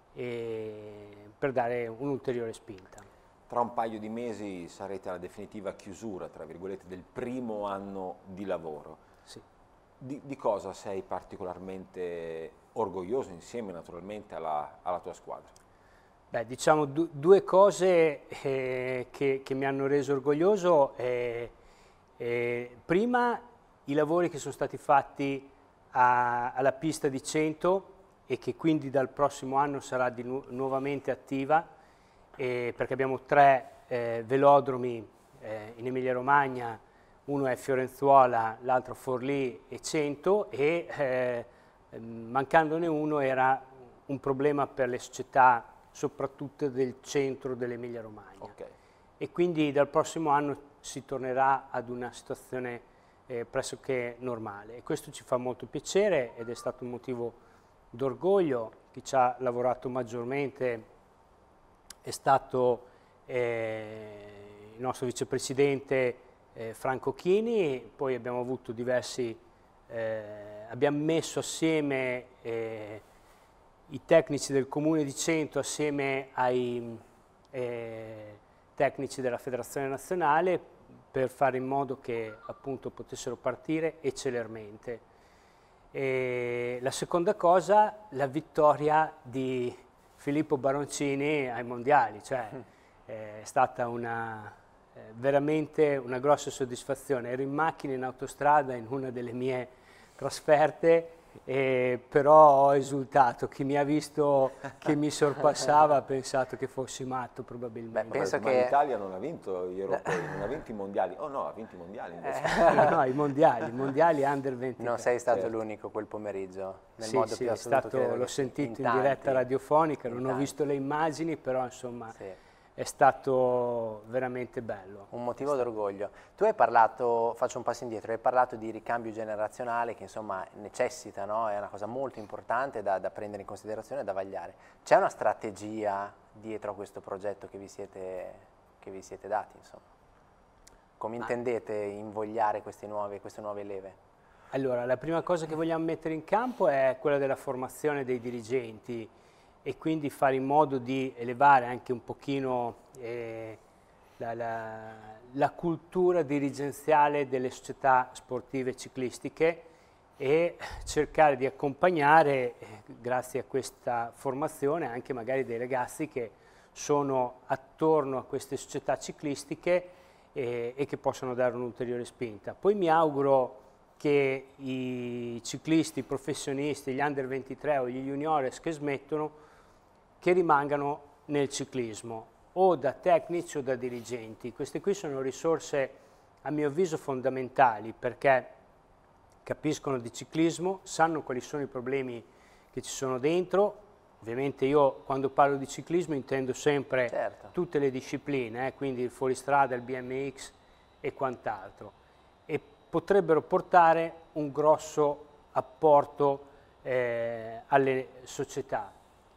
[SPEAKER 11] e per dare un'ulteriore spinta.
[SPEAKER 1] Tra un paio di mesi sarete alla definitiva chiusura, tra virgolette, del primo anno di lavoro.
[SPEAKER 11] Sì.
[SPEAKER 1] Di, di cosa sei particolarmente orgoglioso insieme naturalmente alla, alla tua squadra?
[SPEAKER 11] Beh, diciamo du, due cose eh, che, che mi hanno reso orgoglioso. Eh, eh, prima i lavori che sono stati fatti a, alla pista di cento e che quindi dal prossimo anno sarà di nu nuovamente attiva eh, perché abbiamo tre eh, velodromi eh, in Emilia Romagna. Uno è Fiorenzuola, l'altro Forlì e Cento e eh, eh, mancandone uno era un problema per le società soprattutto del centro dell'Emilia Romagna.
[SPEAKER 1] Okay.
[SPEAKER 11] E quindi dal prossimo anno si tornerà ad una situazione eh, pressoché normale e questo ci fa molto piacere ed è stato un motivo d'orgoglio. Chi ci ha lavorato maggiormente è stato eh, il nostro vicepresidente eh, Franco Chini, poi abbiamo avuto diversi, eh, abbiamo messo assieme eh, i tecnici del Comune di Cento assieme ai eh, tecnici della Federazione Nazionale per fare in modo che appunto potessero partire celermente. E la seconda cosa, la vittoria di Filippo Baroncini ai mondiali, cioè è stata una, eh, veramente una grossa soddisfazione. Ero in macchina in autostrada in una delle mie trasferte, eh, però ho esultato. Chi mi ha visto che mi sorpassava ha pensato che fossi matto probabilmente.
[SPEAKER 1] Beh, penso ma che l'Italia non ha vinto gli europei, non ha vinto i mondiali. Oh no, ha vinto i mondiali invece.
[SPEAKER 11] Eh, no, i mondiali, i mondiali under ventitré.
[SPEAKER 2] Non sei stato certo. l'unico quel pomeriggio, nel
[SPEAKER 11] sì,
[SPEAKER 2] modo
[SPEAKER 11] sì,
[SPEAKER 2] più assoluto.
[SPEAKER 11] Stato, l'ho sentito in, in diretta radiofonica, non ho visto le immagini, però insomma sì. È stato veramente bello.
[SPEAKER 2] Un motivo d'orgoglio. Tu hai parlato, faccio un passo indietro, hai parlato di ricambio generazionale che insomma necessita, no? È una cosa molto importante da, da prendere in considerazione e da vagliare. C'è una strategia dietro a questo progetto che vi siete, che vi siete dati, insomma? Come intendete invogliare queste nuove, queste nuove leve?
[SPEAKER 11] Allora, la prima cosa che vogliamo mettere in campo è quella della formazione dei dirigenti e quindi fare in modo di elevare anche un pochino eh, la, la, la cultura dirigenziale delle società sportive ciclistiche e cercare di accompagnare, eh, grazie a questa formazione, anche magari dei ragazzi che sono attorno a queste società ciclistiche eh, e che possono dare un'ulteriore spinta. Poi mi auguro che i ciclisti professionisti, gli under ventitré o gli juniores che smettono, che rimangano nel ciclismo, o da tecnici o da dirigenti. Queste qui sono risorse, a mio avviso, fondamentali, perché capiscono di ciclismo, sanno quali sono i problemi che ci sono dentro. Ovviamente io, quando parlo di ciclismo, intendo sempre certo. tutte le discipline, eh, quindi il fuoristrada, il B M X e quant'altro. E potrebbero portare un grosso apporto eh, alle società.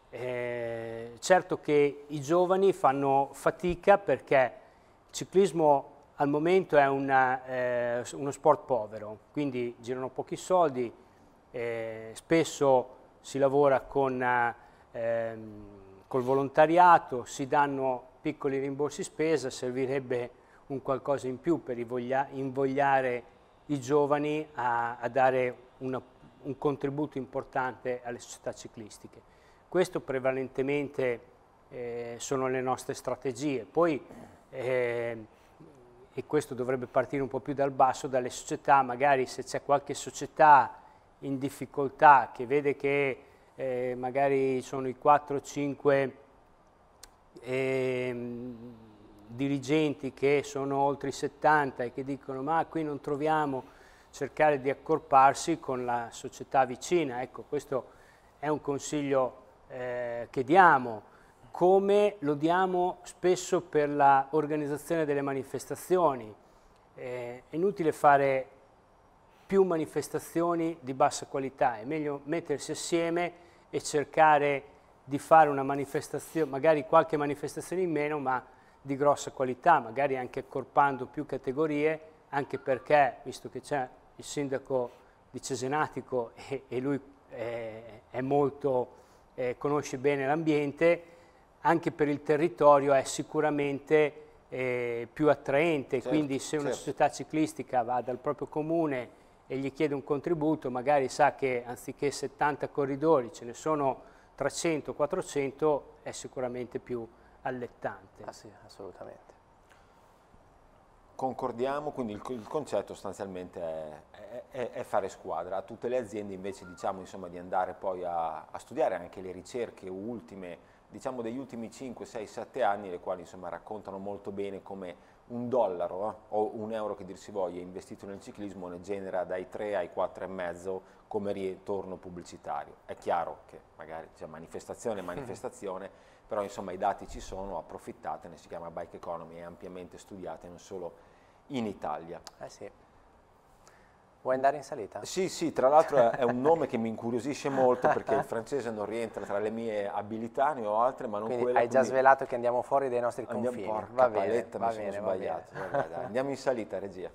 [SPEAKER 11] Eh, certo che i giovani fanno fatica perché il ciclismo al momento è una, eh, uno sport povero, quindi girano pochi soldi, eh, spesso si lavora con eh, col volontariato, si danno piccoli rimborsi spesa, servirebbe un qualcosa in più per invogliare i giovani a, a dare una, un contributo importante alle società ciclistiche. Questo prevalentemente eh, sono le nostre strategie. Poi, eh, e questo dovrebbe partire un po' più dal basso, dalle società, magari se c'è qualche società in difficoltà che vede che eh, magari sono i quattro cinque eh, dirigenti che sono oltre i settanta e che dicono ma qui non troviamo, cercare di accorparsi con la società vicina. Ecco, questo è un consiglio Eh, che diamo, come lo diamo spesso per l'organizzazione delle manifestazioni. Eh, è inutile fare più manifestazioni di bassa qualità, è meglio mettersi assieme e cercare di fare una manifestazione, magari qualche manifestazione in meno, ma di grossa qualità, magari anche accorpando più categorie, anche perché, visto che c'è il sindaco di Cesenatico e, e lui è, è molto... Eh, conosce bene l'ambiente, anche per il territorio è sicuramente eh, più attraente, certo, quindi se una certo. società ciclistica va dal proprio comune e gli chiede un contributo, magari sa che anziché settanta corridori ce ne sono trecento quattrocento, è sicuramente più allettante.
[SPEAKER 2] Ah sì, assolutamente.
[SPEAKER 1] Concordiamo, quindi il, il concetto sostanzialmente è, è, è fare squadra. A tutte le aziende invece diciamo insomma di andare poi a, a studiare anche le ricerche ultime, diciamo degli ultimi cinque, sei, sette anni, le quali insomma raccontano molto bene come un dollaro eh, o un euro che dir si voglia investito nel ciclismo ne genera dai tre ai quattro e mezzo come ritorno pubblicitario. È chiaro che magari c'è manifestazione, manifestazione, mm. però insomma i dati ci sono, approfittatene, si chiama Bike Economy, è ampiamente studiata non solo in Italia.
[SPEAKER 2] Eh sì. Vuoi andare in salita?
[SPEAKER 1] Sì, sì, tra l'altro è un nome che mi incuriosisce molto perché il francese non rientra tra le mie abilità, ne ho altre, ma non
[SPEAKER 2] quindi
[SPEAKER 1] quella.
[SPEAKER 2] Hai già svelato che andiamo fuori dai nostri
[SPEAKER 1] andiamo,
[SPEAKER 2] confini.
[SPEAKER 1] Porca
[SPEAKER 2] va bene,
[SPEAKER 1] paletta,
[SPEAKER 2] va
[SPEAKER 1] mi
[SPEAKER 2] bene,
[SPEAKER 1] sono
[SPEAKER 2] va
[SPEAKER 1] sbagliato.
[SPEAKER 2] bene.
[SPEAKER 1] Vabbè, dai, andiamo in salita, regia.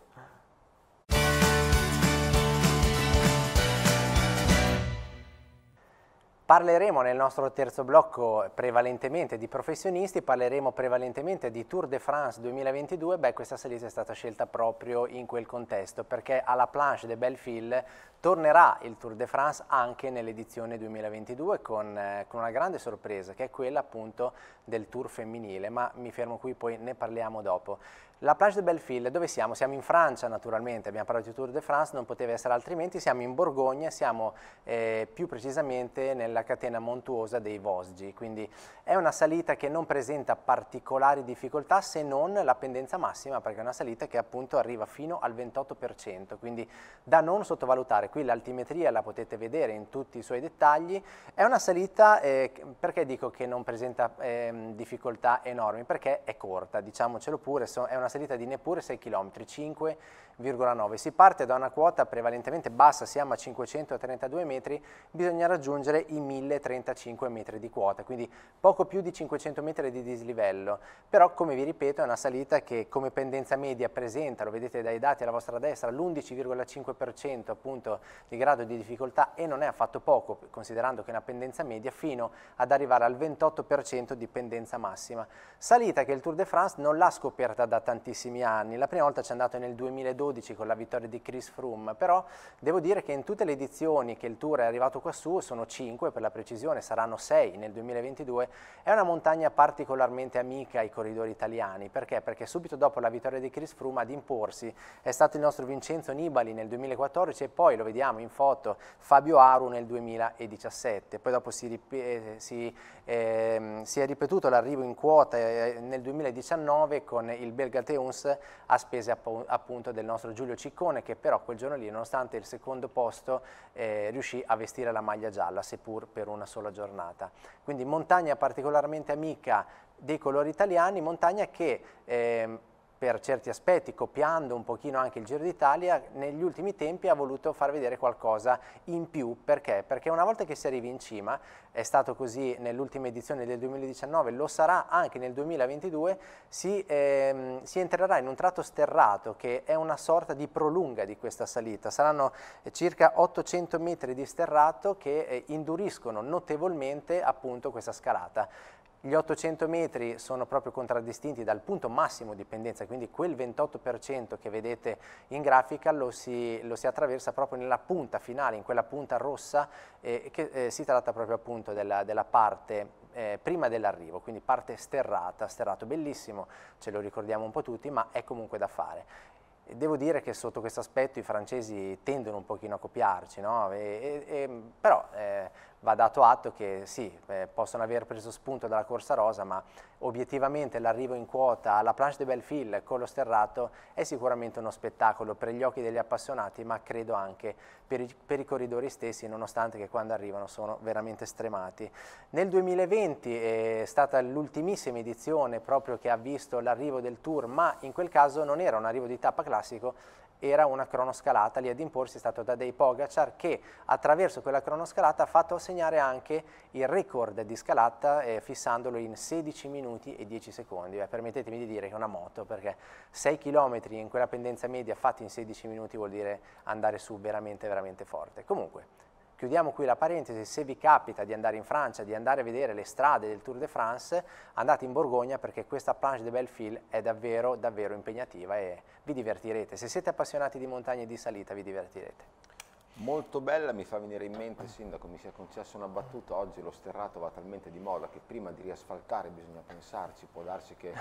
[SPEAKER 2] Parleremo nel nostro terzo blocco prevalentemente di professionisti, parleremo prevalentemente di Tour de France duemilaventidue. Beh, questa salita è stata scelta proprio in quel contesto perché alla Planche de Belleville tornerà il Tour de France anche nell'edizione duemilaventidue con, eh, con una grande sorpresa che è quella appunto del Tour femminile, ma mi fermo qui, poi ne parliamo dopo. La Planche de Belleville, dove siamo? Siamo in Francia naturalmente, abbiamo parlato di Tour de France, non poteva essere altrimenti, siamo in Borgogna, siamo eh, più precisamente nella catena montuosa dei Vosgi, quindi è una salita che non presenta particolari difficoltà se non la pendenza massima, perché è una salita che appunto arriva fino al ventotto per cento, quindi da non sottovalutare. Qui l'altimetria la potete vedere in tutti i suoi dettagli, è una salita, eh, perché dico che non presenta eh, difficoltà enormi? Perché è corta, diciamocelo pure, so, è una salita di neppure sei chilometri, cinque virgola nove. Si parte da una quota prevalentemente bassa, siamo a cinquecentotrentadue metri, bisogna raggiungere i mille trentacinque metri di quota, quindi poco più di cinquecento metri di dislivello, però come vi ripeto è una salita che come pendenza media presenta, lo vedete dai dati alla vostra destra, l'undici virgola cinque per cento appunto di grado di difficoltà, e non è affatto poco considerando che è una pendenza media, fino ad arrivare al ventotto per cento di pendenza massima. Salita che il Tour de France non l'ha scoperta da tantissimi anni, la prima volta ci è andato nel duemiladodici con la vittoria di Chris Froome, però devo dire che in tutte le edizioni che il Tour è arrivato quassù, sono cinque per la precisione, saranno sei nel duemilaventidue, è una montagna particolarmente amica ai corridori italiani. Perché? Perché subito dopo la vittoria di Chris Froome ad imporsi è stato il nostro Vincenzo Nibali nel duemilaquattordici e poi lo vediamo in foto Fabio Aru nel duemiladiciassette, poi dopo si, eh, si, eh, si è ripetuto l'arrivo in quota eh, nel duemiladiciannove con il belga Teuns a spese app appunto del nostro Giulio Ciccone, che però quel giorno lì, nonostante il secondo posto, eh, riuscì a vestire la maglia gialla, seppur per una sola giornata. Quindi montagna particolarmente amica dei colori italiani, montagna che eh, per certi aspetti, copiando un pochino anche il Giro d'Italia, negli ultimi tempi ha voluto far vedere qualcosa in più. Perché? Perché una volta che si arrivi in cima, è stato così nell'ultima edizione del duemiladiciannove, lo sarà anche nel duemilaventidue, si, ehm, si entrerà in un tratto sterrato che è una sorta di prolunga di questa salita. Saranno circa ottocento metri di sterrato che eh, induriscono notevolmente appunto questa scalata. Gli ottocento metri sono proprio contraddistinti dal punto massimo di pendenza, quindi quel ventotto per cento che vedete in grafica lo si, lo si attraversa proprio nella punta finale, in quella punta rossa, eh, che eh, si tratta proprio appunto della, della parte eh, prima dell'arrivo, quindi parte sterrata, sterrato bellissimo, ce lo ricordiamo un po' tutti, ma è comunque da fare. Devo dire che sotto questo aspetto i francesi tendono un pochino a copiarci, no? e, e, e, però eh, va dato atto che sì, eh, possono aver preso spunto dalla corsa rosa, ma obiettivamente l'arrivo in quota alla Planche de Belleville con lo sterrato è sicuramente uno spettacolo per gli occhi degli appassionati, ma credo anche per i, per i corridori stessi, nonostante che quando arrivano sono veramente stremati. Nel duemilaventi è stata l'ultimissima edizione proprio che ha visto l'arrivo del Tour, ma in quel caso non era un arrivo di tappa classico, era una cronoscalata. Lì ad imporsi è stato Tadej Pogacar, che attraverso quella cronoscalata ha fatto segnare anche il record di scalata eh, fissandolo in sedici minuti e dieci secondi. Eh, permettetemi di dire che è una moto, perché sei chilometri in quella pendenza media fatti in sedici minuti vuol dire andare su veramente veramente forte. Comunque chiudiamo qui la parentesi. Se vi capita di andare in Francia, di andare a vedere le strade del Tour de France, andate in Borgogna, perché questa Planche de Belleville è davvero davvero impegnativa e vi divertirete. Se siete appassionati di montagna e di salita vi divertirete.
[SPEAKER 1] Molto bella, mi fa venire in mente, Sindaco, mi sia concesso una battuta, oggi lo sterrato va talmente di moda che prima di riasfaltare bisogna pensarci, può darsi che,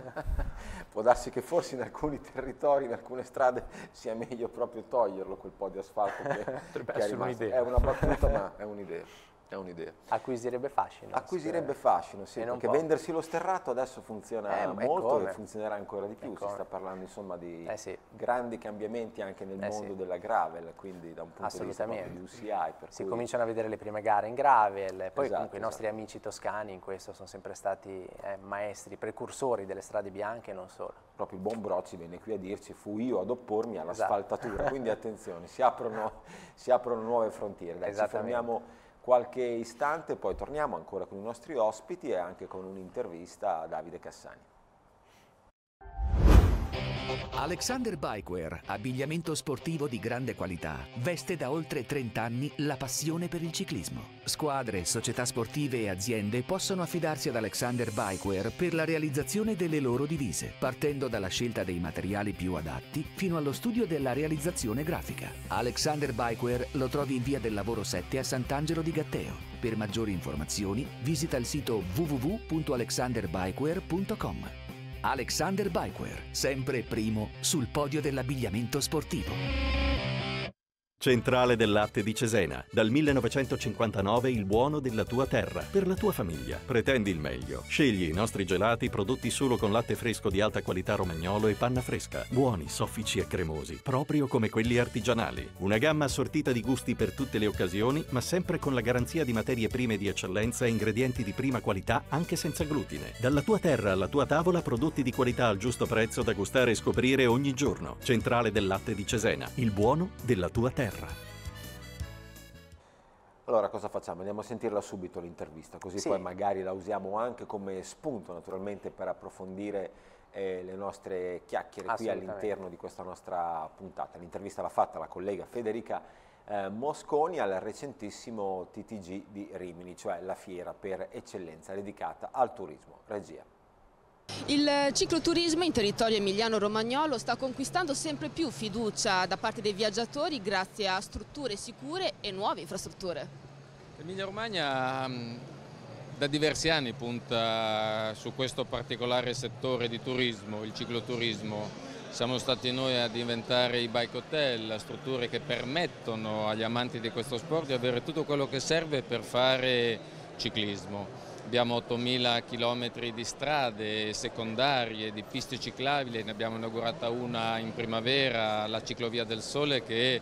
[SPEAKER 1] può darsi che forse in alcuni territori, in alcune strade sia meglio proprio toglierlo quel po' di asfalto che, che è rimasto. È una battuta ma è un'idea. È un'idea.
[SPEAKER 2] Acquisirebbe fascino.
[SPEAKER 1] Acquisirebbe fascino, sì, perché vendersi lo sterrato adesso funziona
[SPEAKER 2] eh,
[SPEAKER 1] molto e funzionerà ancora di più. Si sta parlando insomma di
[SPEAKER 2] eh sì.
[SPEAKER 1] grandi cambiamenti anche nel
[SPEAKER 2] eh
[SPEAKER 1] mondo
[SPEAKER 2] sì.
[SPEAKER 1] della gravel, quindi da un punto di vista di U C I. Per
[SPEAKER 2] si
[SPEAKER 1] cui...
[SPEAKER 2] cominciano a vedere le prime gare in gravel, poi
[SPEAKER 1] esatto,
[SPEAKER 2] comunque i nostri
[SPEAKER 1] esatto.
[SPEAKER 2] amici toscani in questo sono sempre stati eh, maestri, precursori delle strade bianche e non solo.
[SPEAKER 1] Proprio il buon Brocci viene qui a dirci: fu io ad oppormi all'asfaltatura, esatto. Quindi attenzione, si aprono, si aprono nuove frontiere. Dai, ci fermiamo qualche istante, poi torniamo ancora con i nostri ospiti e anche con un'intervista a Davide Cassani.
[SPEAKER 16] Alexander Bikewear, abbigliamento sportivo di grande qualità, veste da oltre trenta anni la passione per il ciclismo. Squadre, società sportive e aziende possono affidarsi ad Alexander Bikewear per la realizzazione delle loro divise, partendo dalla scelta dei materiali più adatti fino allo studio della realizzazione grafica. Alexander Bikewear lo trovi in via del Lavoro sette a Sant'Angelo di Gatteo. Per maggiori informazioni visita il sito w w w punto alexander bikewear punto com. Alexander Bikewear, sempre primo sul podio dell'abbigliamento sportivo.
[SPEAKER 17] Centrale del latte di Cesena. Dal millenovecentocinquantanove il buono della tua terra, per la tua famiglia. Pretendi il meglio. Scegli i nostri gelati prodotti solo con latte fresco di alta qualità romagnolo e panna fresca. Buoni, soffici e cremosi, proprio come quelli artigianali. Una gamma assortita di gusti per tutte le occasioni, ma sempre con la garanzia di materie prime di eccellenza e ingredienti di prima qualità anche senza glutine. Dalla tua terra alla tua tavola, prodotti di qualità al giusto prezzo da gustare e scoprire ogni giorno. Centrale del latte di Cesena. Il buono della tua terra.
[SPEAKER 1] Allora cosa facciamo? Andiamo a sentirla subito l'intervista, così sì. Poi magari la usiamo anche come spunto naturalmente per approfondire eh, le nostre chiacchiere qui all'interno di questa nostra puntata. L'intervista l'ha fatta la collega Federica eh, Mosconi al recentissimo T T G di Rimini, cioè la fiera per eccellenza dedicata al turismo. Regia.
[SPEAKER 18] Il cicloturismo in territorio emiliano-romagnolo sta conquistando sempre più fiducia da parte dei viaggiatori grazie a strutture sicure e nuove infrastrutture.
[SPEAKER 19] L'Emilia-Romagna da diversi anni punta su questo particolare settore di turismo, il cicloturismo. Siamo stati noi a diventare i bike hotel, strutture che permettono agli amanti di questo sport di avere tutto quello che serve per fare ciclismo. Abbiamo ottomila chilometri di strade secondarie, di piste ciclabili, ne abbiamo inaugurata una in primavera, la Ciclovia del Sole, che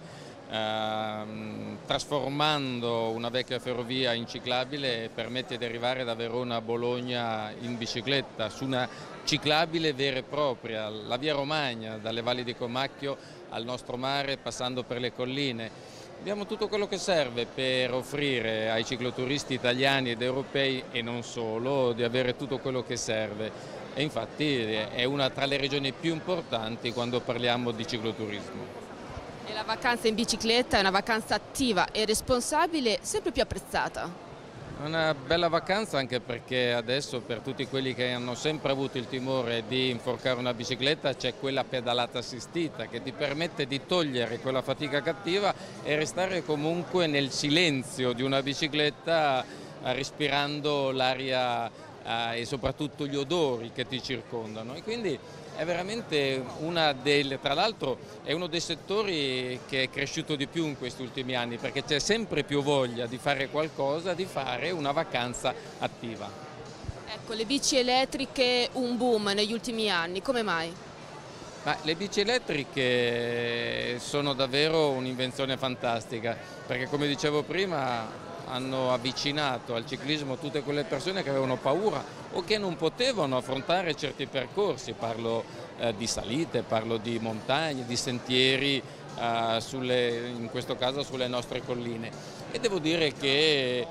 [SPEAKER 19] eh, trasformando una vecchia ferrovia in ciclabile permette di arrivare da Verona a Bologna in bicicletta, su una ciclabile vera e propria, la Via Romagna, dalle valli di Comacchio al nostro mare, passando per le colline. Abbiamo tutto quello che serve per offrire ai cicloturisti italiani ed europei e non solo di avere tutto quello che serve e infatti è una tra le regioni più importanti quando parliamo di cicloturismo.
[SPEAKER 18] E la vacanza in bicicletta è una vacanza attiva e responsabile, sempre più apprezzata.
[SPEAKER 19] Una bella vacanza anche perché adesso per tutti quelli che hanno sempre avuto il timore di inforcare una bicicletta c'è quella pedalata assistita che ti permette di togliere quella fatica cattiva e restare comunque nel silenzio di una bicicletta respirando l'aria eh, e soprattutto gli odori che ti circondano. E quindi è veramente una delle, tra l'altro è uno dei settori che è cresciuto di più in questi ultimi anni perché c'è sempre più voglia di fare qualcosa, di fare una vacanza attiva.
[SPEAKER 18] Ecco, le bici elettriche un boom negli ultimi anni, come mai?
[SPEAKER 19] Ma le bici elettriche sono davvero un'invenzione fantastica perché come dicevo prima hanno avvicinato al ciclismo tutte quelle persone che avevano paura o che non potevano affrontare certi percorsi, parlo eh, di salite, parlo di montagne, di sentieri, eh, sulle, in questo caso sulle nostre colline. E devo dire che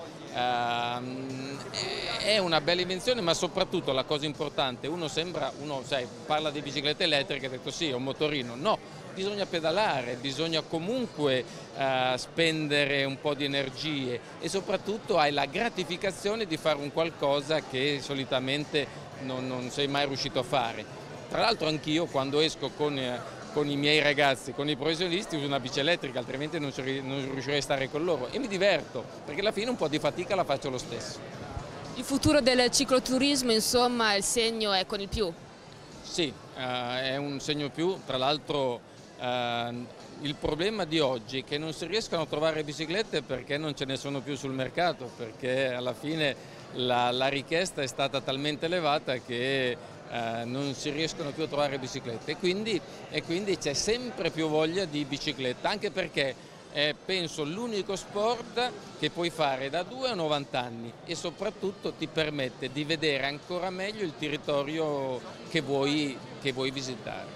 [SPEAKER 19] eh, è una bella invenzione, ma soprattutto la cosa importante, uno sembra, uno sai, parla di biciclette elettriche, ha detto sì, è un motorino, no. Bisogna pedalare, bisogna comunque uh, spendere un po' di energie e soprattutto hai la gratificazione di fare un qualcosa che solitamente non, non sei mai riuscito a fare. Tra l'altro anch'io quando esco con, eh, con i miei ragazzi, con i professionisti, uso una bici elettrica, altrimenti non, non riuscirei a stare con loro e mi diverto perché alla fine un po' di fatica la faccio lo stesso.
[SPEAKER 18] Il futuro del cicloturismo insomma il segno è con il più?
[SPEAKER 19] Sì, uh, è un segno più, tra l'altro Uh, il problema di oggi è che non si riescono a trovare biciclette perché non ce ne sono più sul mercato, perché alla fine la, la richiesta è stata talmente elevata che eh, non si riescono più a trovare biciclette, e quindi, e quindi c'è sempre più voglia di bicicletta, anche perché è, penso, l'unico sport che puoi fare da due a novanta anni e soprattutto ti permette di vedere ancora meglio il territorio che vuoi, che vuoi visitare.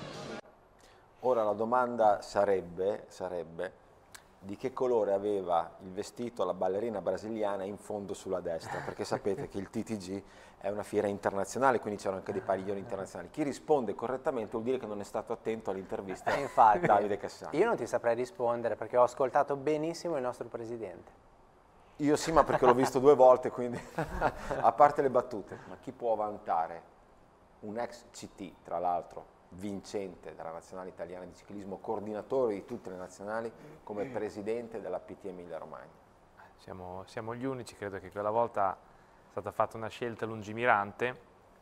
[SPEAKER 1] Ora la domanda sarebbe, sarebbe di che colore aveva il vestito la ballerina brasiliana in fondo sulla destra, perché sapete che il T T G è una fiera internazionale, quindi c'erano anche dei padiglioni internazionali. Chi risponde correttamente vuol dire che non è stato attento all'intervista
[SPEAKER 2] eh, infatti,
[SPEAKER 1] di Davide Cassani.
[SPEAKER 2] Io non ti saprei rispondere perché ho ascoltato benissimo il nostro presidente.
[SPEAKER 1] Io sì, ma perché l'ho visto due volte, quindi a parte le battute, ma chi può vantare un ex C T, tra l'altro, vincente della nazionale italiana di ciclismo, coordinatore di tutte le nazionali, come presidente della P T Emilia Romagna?
[SPEAKER 3] Siamo, siamo gli unici, credo che quella volta è stata fatta una scelta lungimirante,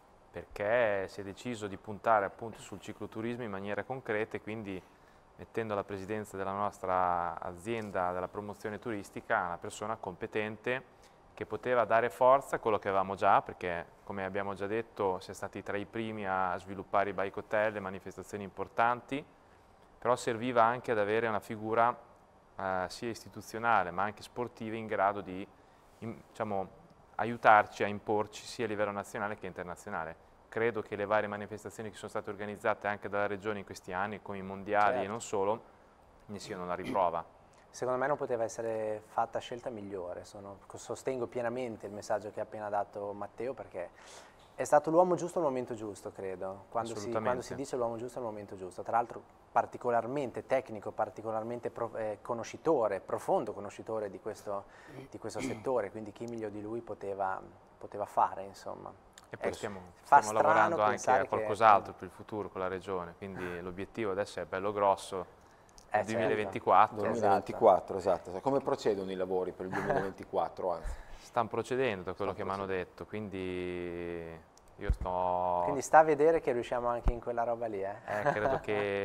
[SPEAKER 3] perché si è deciso di puntare appunto sul cicloturismo in maniera concreta, e quindi mettendo alla presidenza della nostra azienda della promozione turistica una persona competente che poteva dare forza a quello che avevamo già, perché come abbiamo già detto siamo stati tra i primi a sviluppare i bike hotel, le manifestazioni importanti, però serviva anche ad avere una figura eh, sia istituzionale ma anche sportiva in grado di in, diciamo, aiutarci a imporci sia a livello nazionale che internazionale. Credo che le varie manifestazioni che sono state organizzate anche dalla Regione in questi anni, come i mondiali certo. e non solo, ne siano la riprova.
[SPEAKER 2] Secondo me non poteva essere fatta scelta migliore, Sono, sostengo pienamente il messaggio che ha appena dato Matteo, perché è stato l'uomo giusto al momento giusto, credo, quando, si, quando si dice l'uomo giusto al momento giusto. Tra l'altro particolarmente tecnico, particolarmente pro, eh, conoscitore, profondo conoscitore di questo, di questo settore, quindi chi meglio di lui poteva, poteva fare, insomma.
[SPEAKER 3] E poi
[SPEAKER 2] eh,
[SPEAKER 3] stiamo, stiamo lavorando anche a qualcos'altro
[SPEAKER 2] che...
[SPEAKER 3] per il futuro con la Regione, quindi l'obiettivo adesso è bello grosso.
[SPEAKER 2] Eh,
[SPEAKER 3] duemilaventiquattro.
[SPEAKER 1] Certo. duemilaventiquattro, esatto. esatto. Come procedono i lavori per il duemilaventiquattro? Anzi?
[SPEAKER 3] Stanno procedendo da quello Stanno che mi hanno detto, quindi io sto...
[SPEAKER 2] Quindi sta a vedere che riusciamo anche in quella roba lì, eh?
[SPEAKER 3] eh credo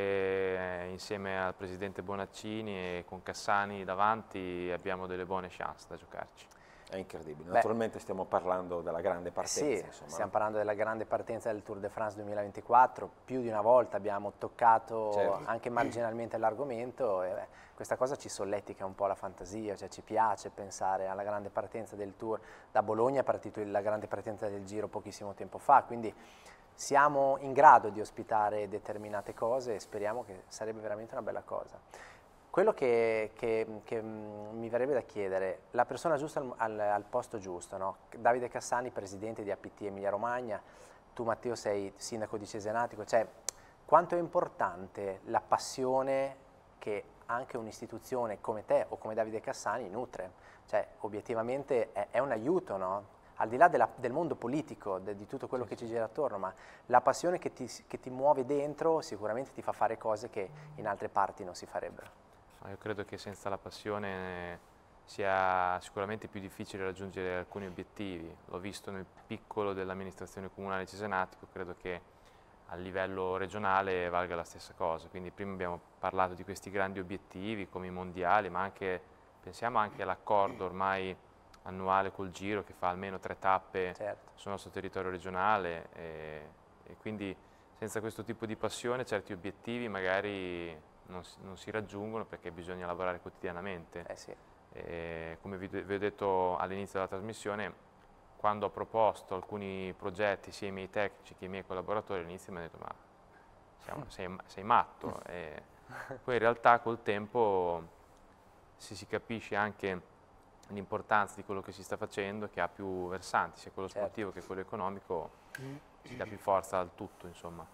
[SPEAKER 3] che insieme al presidente Bonaccini e con Cassani davanti abbiamo delle buone chance da giocarci.
[SPEAKER 1] È incredibile. Naturalmente Beh, stiamo parlando della grande partenza.
[SPEAKER 2] Sì,
[SPEAKER 1] insomma.
[SPEAKER 2] stiamo parlando della grande partenza del Tour de France duemilaventiquattro. Più di una volta abbiamo toccato certo. anche marginalmente l'argomento e beh, questa cosa ci solletica un po' la fantasia, cioè ci piace pensare alla grande partenza del Tour. Da Bologna è partita la grande partenza del Giro pochissimo tempo fa, quindi siamo in grado di ospitare determinate cose e speriamo che sarebbe veramente una bella cosa. Quello che, che, che mi verrebbe da chiedere, la persona giusta al, al, al posto giusto, no? Davide Cassani, presidente di A P T Emilia Romagna, tu Matteo sei sindaco di Cesenatico, cioè quanto è importante la passione che anche un'istituzione come te o come Davide Cassani nutre? Cioè obiettivamente è, è un aiuto, no? Al di là della, del mondo politico, de, di tutto quello sì, che ci gira attorno, ma la passione che ti, che ti muove dentro sicuramente ti fa fare cose che in altre parti non si farebbero.
[SPEAKER 3] Io credo che senza la passione sia sicuramente più difficile raggiungere alcuni obiettivi. L'ho visto nel piccolo dell'amministrazione comunale di Cesenatico, credo che a livello regionale valga la stessa cosa. Quindi prima abbiamo parlato di questi grandi obiettivi come i mondiali, ma anche, pensiamo anche all'accordo ormai annuale col Giro che fa almeno tre tappe certo. sul nostro territorio regionale e, e quindi senza questo tipo di passione certi obiettivi magari Non si, non si raggiungono perché bisogna lavorare quotidianamente.
[SPEAKER 2] Eh sì.
[SPEAKER 3] E come vi, vi ho detto all'inizio della trasmissione, quando ho proposto alcuni progetti sia ai miei tecnici che ai miei collaboratori all'inizio mi hanno detto ma siamo, sei, sei matto. E poi in realtà col tempo si, si capisce anche l'importanza di quello che si sta facendo, che ha più versanti, sia quello certo. sportivo che quello economico, si dà più forza al tutto, insomma.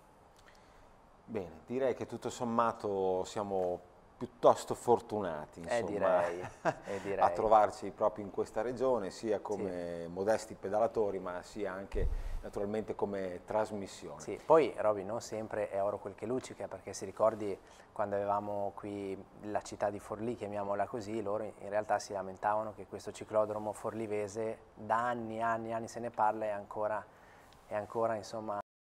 [SPEAKER 1] Bene, direi che tutto sommato siamo piuttosto fortunati insomma,
[SPEAKER 2] eh direi, eh direi.
[SPEAKER 1] a trovarci proprio in questa regione, sia come sì. modesti pedalatori, ma sia anche naturalmente come trasmissione.
[SPEAKER 2] Sì, poi Roby non sempre è oro quel che luccica, perché se ricordi quando avevamo qui la città di Forlì, chiamiamola così, loro in realtà si lamentavano che questo ciclodromo forlivese da anni e anni e anni se ne parla e ancora, è ancora insomma